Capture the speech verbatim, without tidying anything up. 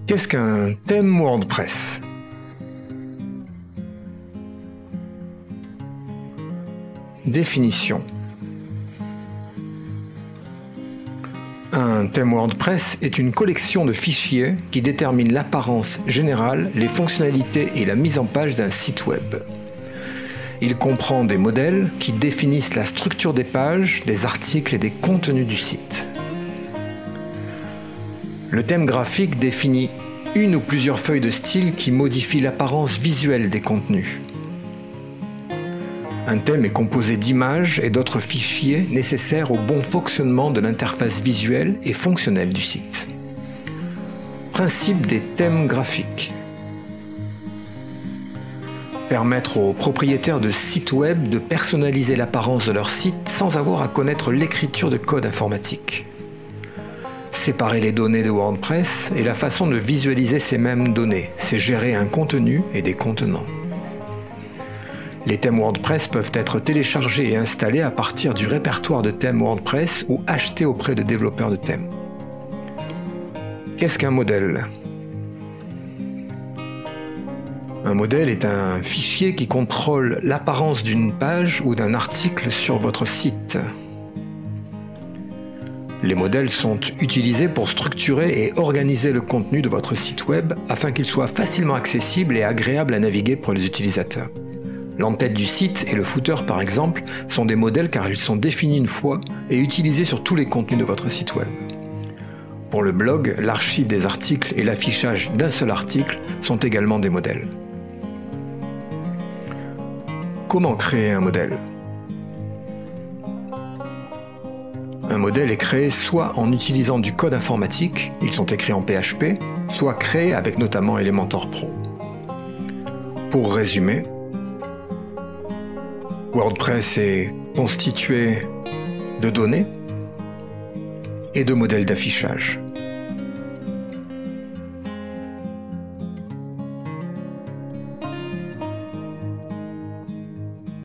Qu'est-ce qu'un thème WordPress? Définition. Un thème WordPress est une collection de fichiers qui détermine l'apparence générale, les fonctionnalités et la mise en page d'un site web. Il comprend des modèles qui définissent la structure des pages, des articles et des contenus du site. Le thème graphique définit une ou plusieurs feuilles de style qui modifient l'apparence visuelle des contenus. Un thème est composé d'images et d'autres fichiers nécessaires au bon fonctionnement de l'interface visuelle et fonctionnelle du site. Principe des thèmes graphiques. Permettre aux propriétaires de sites web de personnaliser l'apparence de leur site sans avoir à connaître l'écriture de code informatique. Séparer les données de WordPress et la façon de visualiser ces mêmes données, c'est gérer un contenu et des contenants. Les thèmes WordPress peuvent être téléchargés et installés à partir du répertoire de thèmes WordPress ou achetés auprès de développeurs de thèmes. Qu'est-ce qu'un modèle? Un modèle est un fichier qui contrôle l'apparence d'une page ou d'un article sur votre site. Les modèles sont utilisés pour structurer et organiser le contenu de votre site web afin qu'il soit facilement accessible et agréable à naviguer pour les utilisateurs. L'entête du site et le footer, par exemple, sont des modèles car ils sont définis une fois et utilisés sur tous les contenus de votre site web. Pour le blog, l'archive des articles et l'affichage d'un seul article sont également des modèles. Comment créer un modèle? Un modèle est créé soit en utilisant du code informatique, ils sont écrits en P H P, soit créés avec notamment Elementor Pro. Pour résumer, WordPress est constitué de données et de modèles d'affichage.